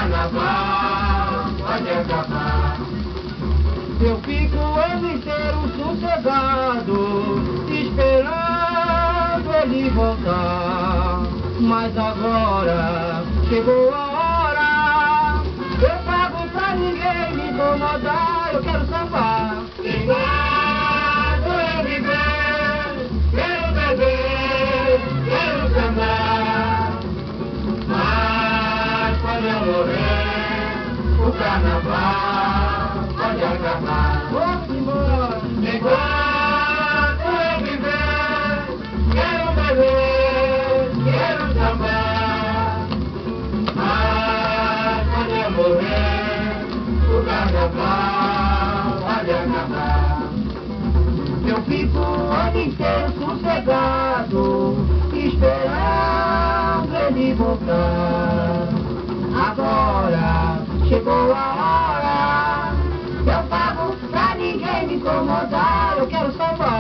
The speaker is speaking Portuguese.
carnaval pode acabar. Eu fico o ano inteiro sossegado, esperando ele voltar. Mas agora chegou a hora, eu pago pra ninguém me incomodar. Eu quero sambar. Enquanto eu viver, quero beber, quero sambar. Mas quando eu morrer, o carnaval pode acabar. Vamos embora. Enquanto eu viver, quero beber, quero sambar. Mas quando eu morrer, o carnaval pode acabar. Eu fico o ano inteiro sossegado, esperando ele voltar. Agora chegou a hora, eu pago pra ninguém me incomodar. Eu quero sambar.